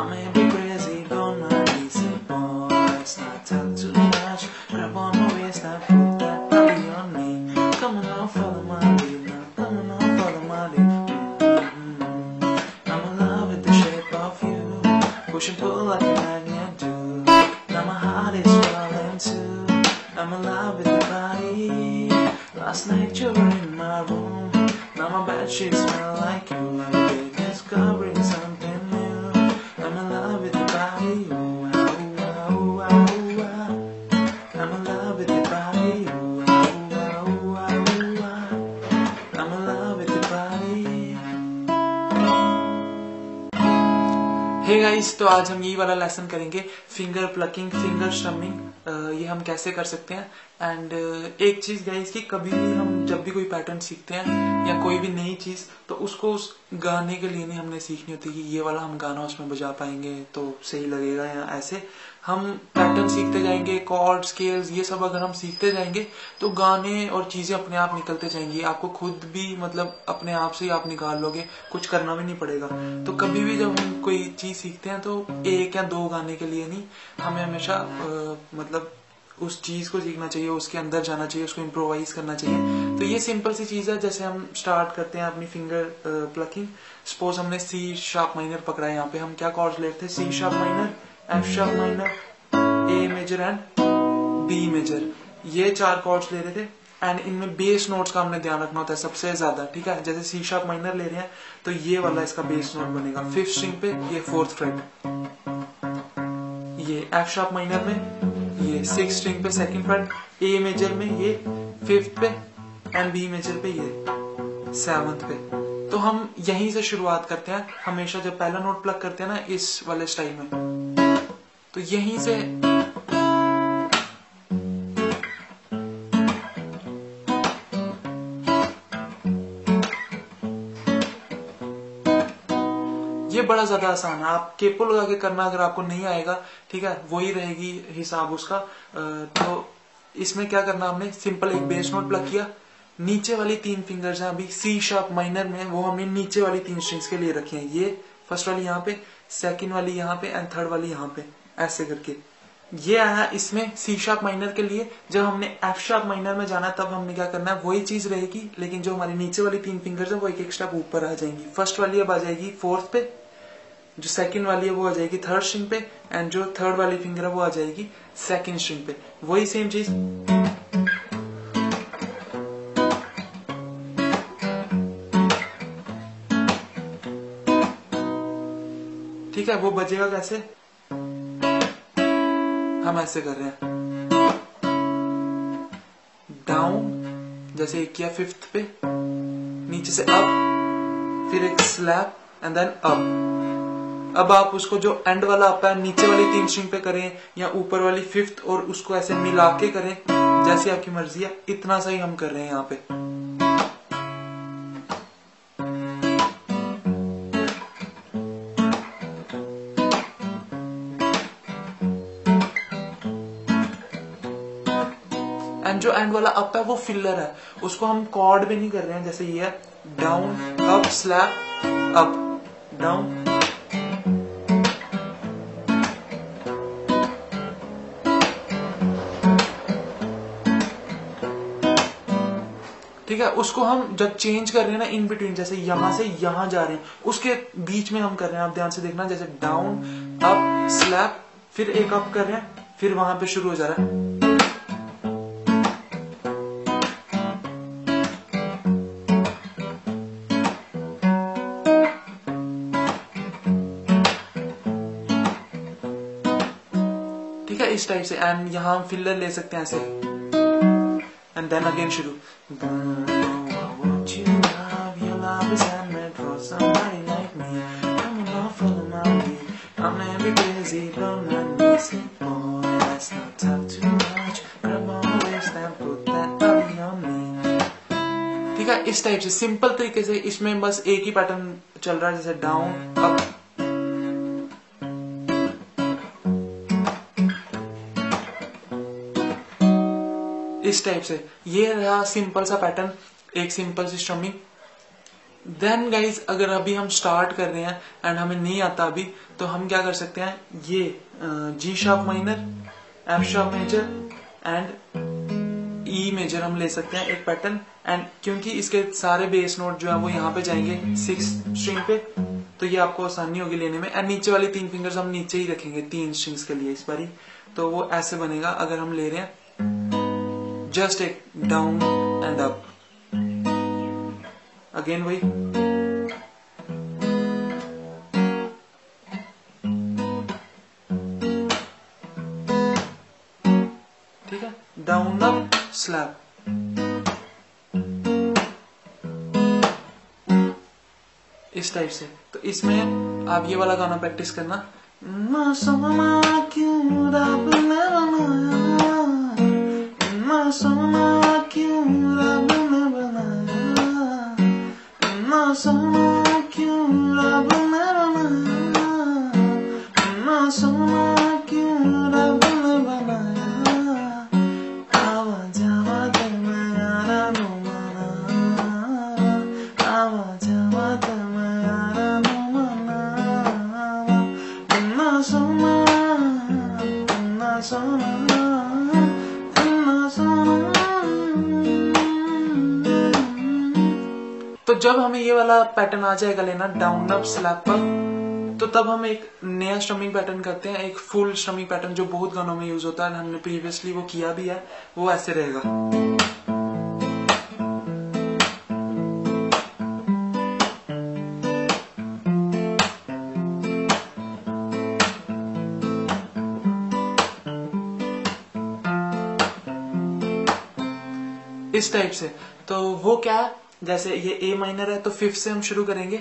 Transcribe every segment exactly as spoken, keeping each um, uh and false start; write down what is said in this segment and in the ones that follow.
I may be crazy, don't mind me. Say, boy, let's not talk too much. Grab on my waist and put that body on me. Come on now, follow my lead. Now, come on now, follow my lead. Mm-hmm. I'm in love with the shape of you. Push and pull like a magnet do. Now my heart is falling too. I'm in love with your body. Last night you were in my room. Now my bedsheets smell like you. I'm big discovering something new. I'm in love with your body. Ooh, ah, ooh, ah, ooh, ah, ooh, ah. I'm in love with your body. Ooh, ah, ooh, ah, ooh, ah, ooh, ah. I'm in love with your body. Hey guys, तो आज हम यही वाला lesson करेंगे, finger plucking, finger strumming. ये हम कैसे कर सकते हैं। एंड uh, एक चीज गाइस कि कभी भी हम जब भी कोई पैटर्न सीखते हैं या कोई भी नई चीज, तो उसको उस गाने के लिए नहीं हमने सीखनी होती कि ये वाला हम गाना उसमें बजा पाएंगे तो सही लगेगा, या ऐसे हम पैटर्न सीखते जाएंगे, कॉर्ड, स्केल्स, ये सब अगर हम सीखते जाएंगे तो गाने और चीजें अपने आप निकलते जाएंगी। आपको खुद भी मतलब अपने आप से ही आप निकाल लोगे, कुछ करना भी नहीं पड़ेगा। तो कभी भी जब हम कोई चीज सीखते हैं तो एक या दो गाने के लिए नहीं, हमें हमेशा आ, मतलब उस चीज को सीखना चाहिए, उसके अंदर जाना चाहिए, उसको इम्प्रोवाइज करना चाहिए। तो ये सिंपल सी चीज है। जैसे हम स्टार्ट करते हैं अपनी फिंगर प्लकिंग। सपोज हमने सी शार्प माइनर पकड़ा है, यहाँ पे हम क्या कॉर्ड्स ले रहे थे, C sharp minor, F sharp minor, A major and B major, ये चार कॉर्ड्स ले रहे थे। एंड इनमें बेस नोट्स का हमने ध्यान रखना होता है सबसे ज्यादा, ठीक है। जैसे सी शार्प माइनर ले रहे हैं तो ये वाला इसका बेस नोट बनेगा फिफ्थ स्ट्रिंग पे, ये फोर्थ फ्रेट। ये एफ शार्प माइनर में ये सिक्स स्ट्रिंग पे सेकंड फ्रेट, ए मेजर में ये फिफ्थ पे, एंड बी मेजर पे ये सेवंथ पे। तो हम यहीं से शुरुआत करते हैं हमेशा, जब पहला नोट प्लग करते हैं ना इस वाले स्टाइल में, तो यहीं से ये बड़ा ज्यादा आसान है। आप केपो लगा के करना, अगर आपको नहीं आएगा, ठीक है, वही रहेगी हिसाब उसका। तो इसमें क्या करना, हमने सिंपल एक बेस नोट प्लग किया, नीचे वाली तीन फिंगर्स हैं अभी सी शार्प माइनर में, वो हमने नीचे वाली तीन स्ट्रिंग्स के लिए रखी हैं। ये फर्स्ट वाली यहाँ पे, सेकंड वाली यहाँ पे, एंड थर्ड वाली यहाँ पे, ऐसे करके ये आया इसमें सी शार्प माइनर के लिए। जब हमने एफ शार्प माइनर में जाना तब हमने क्या करना है, वही चीज रहेगी, लेकिन जो हमारी नीचे वाली तीन फिंगर्स है वो एक एक स्टेप ऊपर आ जाएंगी। फर्स्ट वाली अब आ जाएगी फोर्थ पे, जो सेकंड वाली है वो आ जाएगी थर्ड स्ट्रिंग पे, एंड जो थर्ड वाली फिंगर है वो आ जाएगी सेकंड स्ट्रिंग पे। वही सेम चीज, ठीक है। वो बजेगा कैसे, हम ऐसे कर रहे हैं, डाउन जैसे एक किया फिफ्थ पे, नीचे से अप, फिर एक स्लैप एंड देन अप। अब आप उसको जो एंड वाला अप है नीचे वाली तीन स्ट्रिंग पे करें या ऊपर वाली फिफ्थ, और उसको ऐसे मिला के करें, जैसी आपकी मर्जी है। इतना सा ही हम कर रहे हैं यहाँ पे। एंड जो एंड वाला अप है वो फिलर है, उसको हम कॉर्ड में नहीं कर रहे हैं। जैसे ये है down up slap up down, ठीक है। उसको हम जब चेंज कर रहे हैं ना इन बिटवीन, जैसे यहां से यहां जा रहे हैं, उसके बीच में हम कर रहे हैं। आप ध्यान से देखना, जैसे डाउन अप स्लैप, फिर एक अप कर रहे हैं, फिर वहां पे शुरू हो जा रहा है। ठीक है, इस टाइप से। एंड यहां हम फिलर ले सकते हैं ऐसे, एंड देन अगेन शुरू। ठीक है, इस टाइप से सिंपल तरीके से। इसमें बस एक ही पैटर्न चल रहा है, जैसे डाउन अप, इस टाइप से। ये रहा सिंपल सा पैटर्न, एक सिंपल सी स्ट्रमिंग। देन गाइज अगर अभी हम स्टार्ट कर रहे हैं एंड हमें नहीं आता अभी, तो हम क्या कर सकते हैं, ये G sharp minor, F sharp major and E major हम ले सकते हैं एक पैटर्न। एंड क्योंकि इसके सारे बेस नोट जो है वो यहाँ पे जाएंगे सिक्स स्ट्रिंग पे, तो ये आपको आसानी होगी लेने में। एंड नीचे वाली तीन फिंगर्स हम नीचे ही रखेंगे तीन स्ट्रिंग्स के लिए इस बारी, तो वो ऐसे बनेगा। अगर हम ले रहे हैं जस्ट एक डाउन एंड अप, अगेन वही, ठीक है, डाउन अप स्लैप, इस टाइप से। तो इसमें आप ये वाला गाना प्रैक्टिस करना, ना सोना क्यों रब ने बनाया, ना सोना क्यों रब ने बनाया, ना सोना क्यों रब ने बनाया, ना सोना क्यों रब ने बनाया, आवा जावा ते मैं यारा नु मना, आवा जावा ते मैं यारा नु मना, ना सोना ना सोना ना सोना। तो जब हमें ये वाला पैटर्न आ जाएगा लेना डाउन अप स्लैप पर, तो तब हम एक नया स्ट्रमिंग पैटर्न करते हैं, एक फुल स्ट्रमिंग पैटर्न जो बहुत गानों में यूज होता है, हमने प्रीवियसली वो किया भी है। वो ऐसे रहेगा, इस टाइप से। तो वो क्या, जैसे ये ए माइनर है तो फिफ्थ से हम शुरू करेंगे,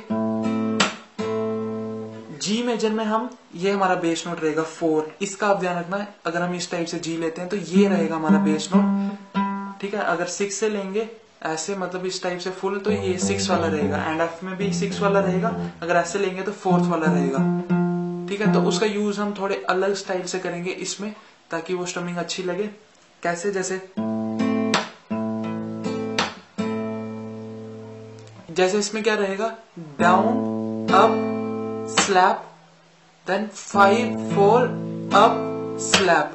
जी मेजर में हम, ये हमारा बेस नोट रहेगा फोर, इसका आप ध्यान रखना है। अगर हम इस टाइप से जी लेते हैं तो ये रहेगा हमारा बेस नोट, ठीक है। अगर सिक्स से लेंगे ऐसे, मतलब इस टाइप से फुल, तो ये सिक्स वाला रहेगा। एंड एफ में भी सिक्स वाला रहेगा, अगर ऐसे लेंगे तो फोर्थ वाला रहेगा, ठीक है। तो उसका यूज हम थोड़े अलग स्टाइल से करेंगे इसमें, ताकि वो स्ट्रमिंग अच्छी लगे। कैसे, जैसे जैसे इसमें क्या रहेगा, down up slap, then five four up slap,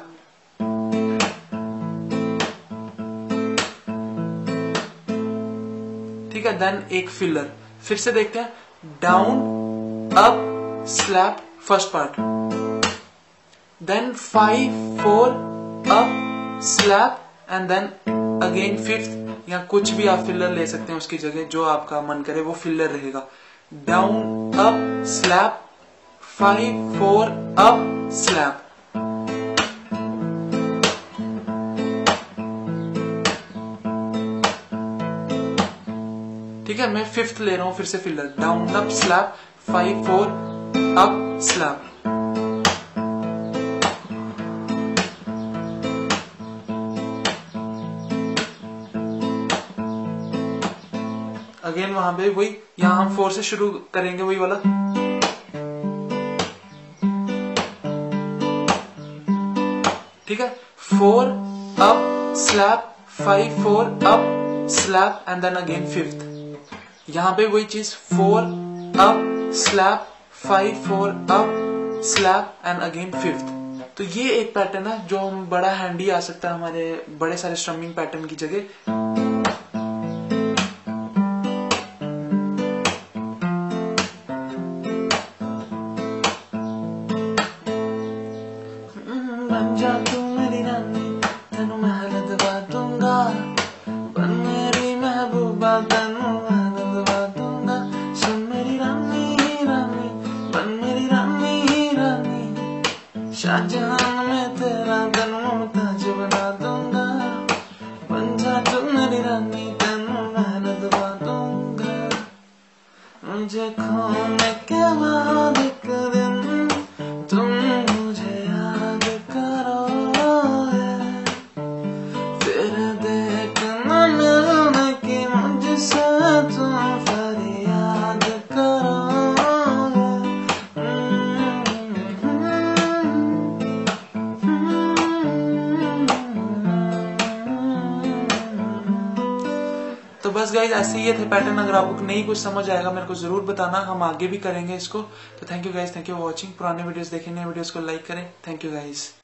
ठीक है। देन एक फिलर, फिर से देखते हैं, down up slap first part, then five four up slap, and then again fifth, या कुछ भी आप फिलर ले सकते हैं उसकी जगह, जो आपका मन करे वो फिलर रहेगा। Down up slap, five four up slap, ठीक है। मैं फिफ्थ ले रहा हूं फिर से filler, down up slap, five four up slap, again वहां पे वही, यहां हम फोर से शुरू करेंगे वही वाला, ठीक है। Four up slap, five four up slap, and then again fifth. यहां पे वही चीज, four up slap, five four up slap, and again fifth. तो ये एक पैटर्न है जो बड़ा हैंडी आ सकता है हमारे बड़े सारे स्ट्रमिंग पैटर्न की जगह। शाहजहां में तेरा दिल मुमताज बना दूंगा, बन जा तू मेरी रानी, तेनू मैं दबा दूंगा, मुझे खोने के बाद एक दिन तुम मुझे याद करोगे, फिर देखना मिलने की मुझसे तुम फरियाद करोगे। तो बस गाइज ऐसे ही ये थे पैटर्न। अगर आपको नहीं कुछ समझ आएगा मेरे को जरूर बताना, हम आगे भी करेंगे इसको। तो thank you guys, thank you for watching. पुराने वीडियोस देखें, नए वीडियोस को लाइक करें। Thank you guys.